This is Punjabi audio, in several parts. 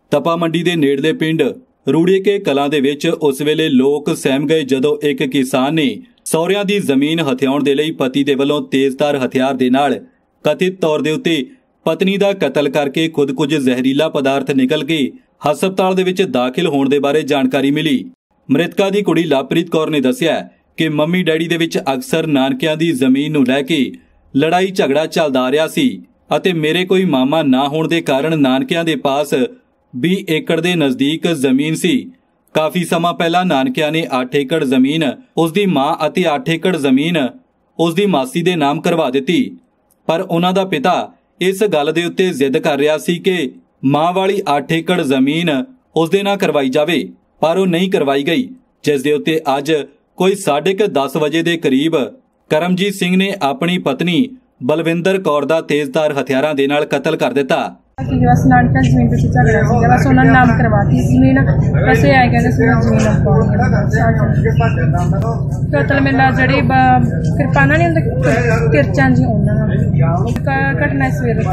ਤਪਾ ਮੰਡੀ ਦੇ ਨੇੜਲੇ ਪਿੰਡ ਰੂੜੇ ਕੇ ਕਲਾਂ ਦੇ ਵਿੱਚ ਉਸ ਵੇਲੇ ਲੋਕ ਸਹਿਮ ਗਏ ਜਦੋਂ ਇੱਕ ਕਿਸਾਨ ਨੇ ਸਹੁਰਿਆਂ ਦੀ ਜ਼ਮੀਨ ਹਥਿਆਉਣ ਦੇ ਲਈ ਪਤੀ ਦੇ ਵੱਲੋਂ ਤੇਜ਼ਧਾਰ ਹਥਿਆਰ ਦੇ ਨਾਲ ਕਥਿਤ ਤੌਰ ਦੇ ਉੱਤੇ ਪਤਨੀ ਦਾ ਕਤਲ ਕਰਕੇ ਖੁਦ ਕੁਝ ਜ਼ਹਿਰੀਲਾ ਪਦਾਰਥ ਨਿਕਲ ਕੇ ਹਸਪਤਾਲ ਦੇ ਵਿੱਚ ਦਾਖਲ ਹੋਣ ਦੇ ਬਾਰੇ ਜਾਣਕਾਰੀ ਮਿਲੀ। ਮ੍ਰਿਤਕਾ ਦੀ ਕੁੜੀ ਲਵਪ੍ਰੀਤ ਕੌਰ ਨੇ ਦੱਸਿਆ ਕਿ ਮੰਮੀ ਡੈਡੀ ਦੇ ਵਿੱਚ ਅਕਸਰ ਨਾਨਕਿਆਂ ਦੀ ਜ਼ਮੀਨ ਨੂੰ ਲੈ ਕੇ ਲੜਾਈ ਝਗੜਾ ਚੱਲਦਾ ਆ ਰਿਹਾ ਸੀ ਅਤੇ ਮੇਰੇ ਕੋਈ ਮਾਮਾ ਨਾ ਹੋਣ ਦੇ ਕਾਰਨ ਨਾਨਕਿਆਂ ਦੇ ਪਾਸ 20 ਏਕੜ ਦੇ ਨਜ਼ਦੀਕ ਜ਼ਮੀਨ ਸੀ। ਕਾਫੀ ਸਮਾਂ ਪਹਿਲਾਂ ਨਾਨਕਿਆਂ ਨੇ 8 ਏਕੜ ਜ਼ਮੀਨ ਉਸ ਦੀ ਮਾਂ ਅਤੇ 8 ਏਕੜ ਜ਼ਮੀਨ ਉਸ ਦੀ ਮਾਸੀ ਦੇ ਨਾਮ ਕਰਵਾ ਦਿੱਤੀ, ਪਰ ਉਹਨਾਂ ਦਾ ਪਿਤਾ ਇਸ ਗੱਲ ਦੇ ਉੱਤੇ ਜ਼ਿੱਦ ਕਰ ਰਿਹਾ ਸੀ ਕਿ ਮਾਂ ਵਾਲੀ 8 ਏਕੜ ਜ਼ਮੀਨ ਉਸ ਦੇ ਨਾਂ ਕਰਵਾਈ ਜਾਵੇ, ਪਰ ਉਹ ਨਹੀਂ ਕਰਵਾਈ ਗਈ, ਜਿਸ ਦੇ ਉੱਤੇ ਅੱਜ ਕੋਈ 10:30 ਵਜੇ ਦੇ ਕਰੀਬ ਕਰਮਜੀਤ ਸਿੰਘ ਨੇ ਆਪਣੀ ਪਤਨੀ ਬਲਵਿੰਦਰ ਕੌਰ ਦਾ ਤੇਜ਼ਧਾਰ ਹਥਿਆਰਾਂ ਦੇ ਨਾਲ ਕਤਲ ਕਰ ਦਿੱਤਾ। बस नानका जमीन पे झगड़ा सीगा, बस उन्होंने नाम करवाती जमीन, बस ये आए कहते जमीन कतल मेला जड़ी किरपाना नहीं होंगे किरचा जी घटना सवेरे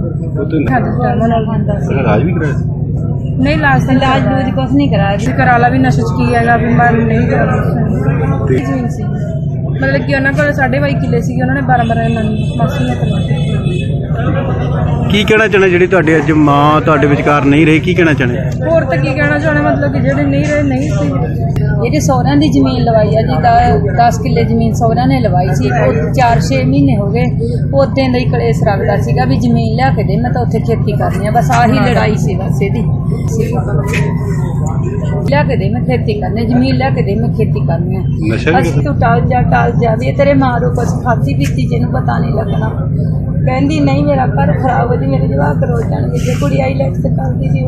नहीं लाज लूज कुछ नहीं कराया, कराला भी नशे च की है नहीं करा जमीन सी मतलब कि उन्होंने को 22.5 किले सी, उन्होंने 12 मासी ने करवाती। ਕੀ ਕਹਿਣਾ ਚਾਹੁੰਦੇ ਜਿਹੜੀ ਤੁਹਾਡੇ ਅੱਜ ਮਾਂ ਤੁਹਾਡੇ ਵਿਚਕਾਰ ਨਹੀਂ ਰਹੀ, ਕੀ ਕਹਿਣਾ ਚਾਹੁੰਦੇ? ਹੋਰ ਤਾਂ ਕੀ ਕਹਿਣਾ ਚਾਹੁੰਦੇ, ਮਤਲਬ ਕਿ ਜਿਹੜੇ ਨਹੀਂ ਰਹੇ ਨਹੀਂ ਸੀ। ਜਿਹੜੀ ਸਹੁਰਿਆਂ ਦੀ ਜ਼ਮੀਨ ਲਵਾਈ ਆ ਜੀ 10 ਕਿੱਲੇ ਜ਼ਮੀਨ ਸਹੁਰਿਆਂ ਨੇ ਲਵਾਈ ਸੀ, ਉਹ 4-6 ਮਹੀਨੇ ਹੋ ਗਏ ਉਦੋਂ ਦਾ ਹੀ ਕਲੇਸ਼ ਰੱਖਦਾ ਸੀਗਾ ਵੀ ਜ਼ਮੀਨ ਲਿਆ ਕੇ ਦੇ, ਮੈਂ ਤਾਂ ਉੱਥੇ ਖੇਤੀ ਕਰਨੀ ਆ, ਬਸ ਆਹੀ ਲੜਾਈ ਸੀ ਬਸ ਇਹਦੀ। ਲਿਆ ਕੇ ਦੇ ਮੈਂ ਖੇਤੀ ਕਰਨੀ, ਜ਼ਮੀਨ ਲਿਆ ਕੇ ਦੇ ਮੈਂ ਖੇਤੀ ਕਰਨੀ ਆ, ਬਸ ਤੂੰ ਟਾਲ ਜਾ ਵੀ ਤੇਰੇ ਮਾਰੋ ਕੁਛ ਖਾਧੀ ਪੀਤੀ ਜਿਹਨੂੰ ਪਤਾ ਨਹੀਂ ਲੱਗਣਾ। ਕਹਿੰਦੀ ਨਹੀਂ ਮੇਰਾ ਘਰ ਖਰਾਬ ਹੋ ਜੀ, ਮੇਰੇ ਜਵਾਕ ਰੋ ਜਾਣਗੇ, ਜੇ ਕੁੜੀ ਆਈਲੈਟਸ ਕਰਦੀ ਸੀ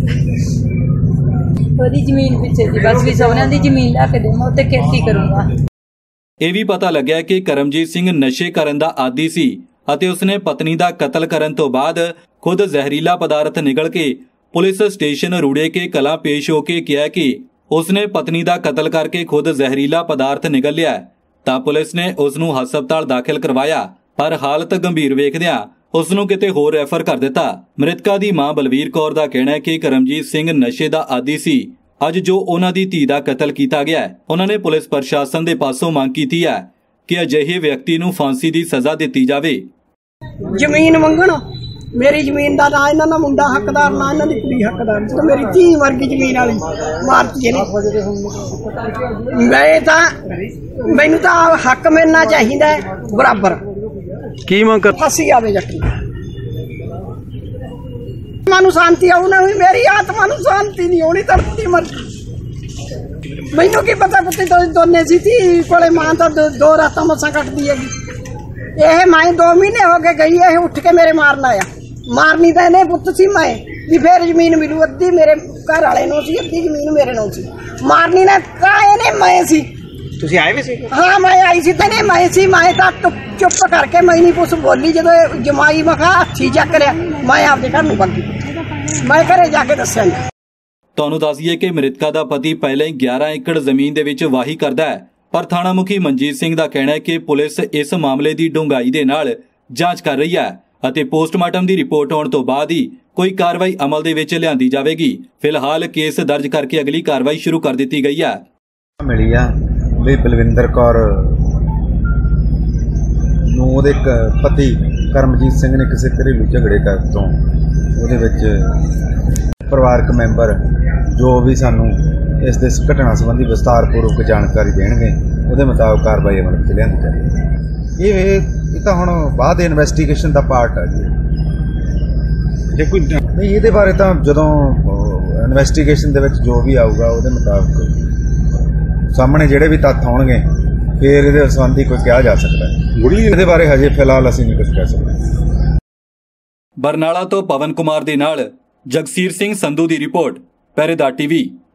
ਉਹਦੀ ਜ਼ਮੀਨ ਪਿੱਛੇ ਸੀ, ਬਸ ਵੀ ਸਹੁਰਿਆਂ ਦੀ ਜ਼ਮੀਨ ਲਿਆ ਕੇ ਦੇ ਮੈਂ ਉੱਥੇ ਖੇਤੀ ਕਰੂੰਗਾ। ਇਹ ਵੀ ਪਤਾ ਲੱਗਿਆ ਕਿ ਕਰਮਜੀਤ ਸਿੰਘ ਨਸ਼ੇ ਕਰਨ ਦਾ ਆਦੀ ਸੀ ਅਤੇ ਉਸਨੇ ਪਤਨੀ ਦਾ ਕਤਲ ਕਰਨ ਤੋਂ ਬਾਅਦ ਖੁਦ ਜ਼ਹਿਰੀਲਾ ਪਦਾਰਥ ਨਿਕਲ ਕੇ ਪੁਲਿਸ ਸਟੇਸ਼ਨ ਰੂੜੇ ਕੇ ਕਲਾਂ ਪੇਸ਼ ਹੋ ਕੇ ਕਿਹਾ ਕਿ ਉਸਨੇ ਪਤਨੀ ਦਾ ਕਤਲ ਕਰਕੇ ਖੁਦ ਜ਼ਹਿਰੀਲਾ ਪਦਾਰਥ ਨਿਕਲ ਲਿਆ, ਤਾਂ ਪੁਲਿਸ ਨੇ ਉਸ ਨੂੰ ਹਸਪਤਾਲ ਦਾਖਲ ਕਰਵਾਇਆ, ਪਰ ਹਾਲਤ ਗੰਭੀਰ ਵੇਖਦਿਆਂ ਉਸ ਨੂੰ ਕਿਤੇ ਹੋਰ ਰੈਫਰ ਕਰ ਦਿੱਤਾ। ਮ੍ਰਿਤਕਾ ਦੀ ਮਾਂ ਬਲਵੀਰ ਕੌਰ ਦਾ ਕਹਿਣਾ ਹੈ ਕਿ ਕਰਮਜੀਤ ਸਿੰਘ ਨਸ਼ੇ ਦਾ ਆਦੀ ਸੀ। ਅੱਜ ਜੋ ਉਹਨਾਂ ਦੀ ਧੀ ਦਾ ਕਤਲ ਕੀਤਾ ਗਿਆ ਹੈ, ਉਹਨਾਂ ਨੇ ਪੁਲਿਸ ਪ੍ਰਸ਼ਾਸਨ ਦੇ ਪਾਸੋਂ ਮੰਗ ਕੀਤੀ ਹੈ ਕਿ ਅਜਿਹੇ ਵਿਅਕਤੀ ਨੂੰ ਫਾਂਸੀ ਦੀ ਸਜ਼ਾ ਦਿੱਤੀ ਜਾਵੇ। ਜ਼ਮੀਨ ਮੰਗਣ, ਮੇਰੀ ਜ਼ਮੀਨ ਦਾ ਨਾ ਇਹਨਾਂ ਦਾ ਮੁੰਡਾ ਹੱਕਦਾਰ ਨਾ ਇਹਨਾਂ ਦੀ ਕੁੜੀ ਹੱਕਦਾਰ, ਤੇ ਮੇਰੀ ਧੀ ਵਰਗੀ ਜ਼ਮੀਨ ਵਾਲੀ ਮਾਰਤੀ ਨੇ। ਮੈਨੂੰ ਤਾਂ ਹੱਕ ਮਿਲਣਾ ਚਾਹੀਦਾ ਬਰਾਬਰ। ਕੀ ਮੰਗ ਕਰ ਫਾਂਸੀ ਆਵੇ ਜੱਟ ਨੂੰ ਸ਼ਾਂਤੀ ਆਉ ਨਾ, ਮੇਰੀ ਆਤਮਾ ਨੂੰ ਸ਼ਾਂਤੀ ਨਹੀਂ ਹੋਣੀ, ਧਰਤੀ ਮਰ। ਮੈਨੂੰ ਕੀ ਪਤਾ ਕੁੱਤੀ ਦੋਨੇ ਸੀ ਧੀ ਕੋਲੇ, ਮਾਂ ਤਾਂ 2 ਰਾਤਾਂ ਮਸਾਂ ਕੱਟਦੀ ਹੈਗੀ। ਇਹ ਮੈਂ 2 ਮਹੀਨੇ ਹੋ ਗਏ ਗਈ, ਇਹ ਉੱਠ ਕੇ ਮੇਰੇ ਮਾਰਨ ਆਇਆ। ਮਾਰਨੀ ਤਾਂ ਇਹਨੇ ਪੁੱਤ ਸੀ ਮੈਂ ਵੀ ਫੇਰ ਜ਼ਮੀਨ ਮਿਲੂ, ਅੱਧੀ ਮੇਰੇ ਘਰ ਵਾਲੇ ਨੂੰ ਸੀ, ਅੱਧੀ ਜ਼ਮੀਨ ਮੇਰੇ ਨੂੰ ਸੀ। ਮਾਰਨੀ ਨਾ ਇਹਨੇ ਮੈਂ ਸੀ। ਤੁਸੀਂ ਆਏ ਵੀ ਸੀ? ਹਾਂ ਮੈਂ ਆਈ ਸੀ, ਤੇ ਮੈਂ ਸੀ। ਮੈਂ ਤਾਂ ਚੁੱਪ ਕਰਕੇ ਮੈਂ ਨਹੀਂ ਕੁਛ ਬੋਲੀ। ਜਦੋਂ ਜਮਾਈ ਮੈਂ ਕਿਹਾ ਹੱਥੀ ਚੱਕ ਲਿਆ, ਮੈਂ ਆਪਦੇ ਘਰ ਨੂੰ ਭੱਗੀ, ਮੈਂ ਘਰੇ ਜਾ ਕੇ ਦੱਸਿਆ। ਤੁਹਾਨੂੰ ਦੱਸੀਏ ਕਿ ਮ੍ਰਿਤਕਾ ਦਾ ਪਤੀ ਪਹਿਲਾਂ ਹੀ 11 ਏਕੜ ਜ਼ਮੀਨ ਦੇ ਵਿੱਚ ਵਾਹੀ ਕਰਦਾ ਹੈ, ਪਰ ਥਾਣਾ ਮੁਖੀ ਮਨਜੀਤ ਸਿੰਘ ਦਾ ਕਹਿਣਾ ਹੈ ਕਿ ਪੁਲਿਸ ਇਸ ਮਾਮਲੇ ਦੀ ਡੂੰਘਾਈ ਦੇ ਨਾਲ ਜਾਂਚ ਕਰ ਰਹੀ ਹੈ ਅਤੇ ਪੋਸਟਮਾਰਟਮ ਦੀ ਰਿਪੋਰਟ ਆਉਣ ਤੋਂ ਬਾਅਦ ਹੀ ਕੋਈ ਕਾਰਵਾਈ ਅਮਲ ਦੇ ਵਿੱਚ ਲਿਆਂਦੀ ਜਾਵੇਗੀ। ਫਿਲਹਾਲ ਕੇਸ ਦਰਜ ਕਰਕੇ ਅਗਲੀ ਕਾਰਵਾਈ ਸ਼ੁਰੂ ਕਰ ਦਿੱਤੀ ਗਈ ਹੈ। ਮਿਲੀ ਆ ਵੀ ਬਲਵਿੰਦਰ ਕੌਰ ਨੂੰ ਉਹਦੇ ਪਤੀ ਕਰਮਜੀਤ ਸਿੰਘ ਨੇ ਕਿਸੇ ਘਰੇਲੂ ਝਗੜੇ ਤੋਂ ਉਹਦੇ ਵਿੱਚ ਪਰਿਵਾਰਕ ਮੈਂਬਰ ਜੋ ਵੀ ਸਾਨੂੰ ਇਸ ਦੇ ਘਟਨਾ ਸੰਬੰਧੀ ਵਿਸਤਾਰਪੂਰਵਕ ਜਾਣਕਾਰੀ ਦੇਣਗੇ, ਉਹਦੇ ਮੁਤਾਬਕ ਕਾਰਵਾਈ ਅਮਲ ਵਿੱਚ ਲਿਆਂਦੀ ਜਾਵੇਗੀ। ਇਹ ਤਾਂ ਹੁਣ ਬਾਅਦ ਇਨਵੈਸਟੀਗੇਸ਼ਨ ਦਾ ਪਾਰਟ ਹੈ ਜੀ। ਜੇ ਕੋਈ ਨਹੀਂ ਇਹਦੇ ਬਾਰੇ ਤਾਂ ਜਦੋਂ ਇਨਵੈਸਟੀਗੇਸ਼ਨ ਦੇ ਵਿੱਚ ਜੋ ਵੀ ਆਊਗਾ ਉਹਦੇ ਮੁਤਾਬਕ ਸਾਹਮਣੇ ਜਿਹੜੇ ਵੀ ਤੱਥ ਆਉਣਗੇ ਫਿਰ ਇਹਦੇ ਸੰਬੰਧੀ ਕੋਈ ਕਿਹਾ ਜਾ ਸਕਦਾ ਹੈ। ਇਹਦੇ ਬਾਰੇ ਹਜੇ ਫਿਲਹਾਲ ਅਸੀਂ ਨਹੀਂ ਕੁਝ ਕਹਿ ਸਕਦੇ। ਬਰਨਾਲਾ ਤੋਂ ਪਵਨ ਕੁਮਾਰ ਦੇ ਨਾਲ ਜਗਸੀਰ ਸਿੰਘ ਸੰਧੂ ਦੀ ਰਿਪੋਰਟ, ਪਹਿਰੇਦਾਰ ਟੀਵੀ।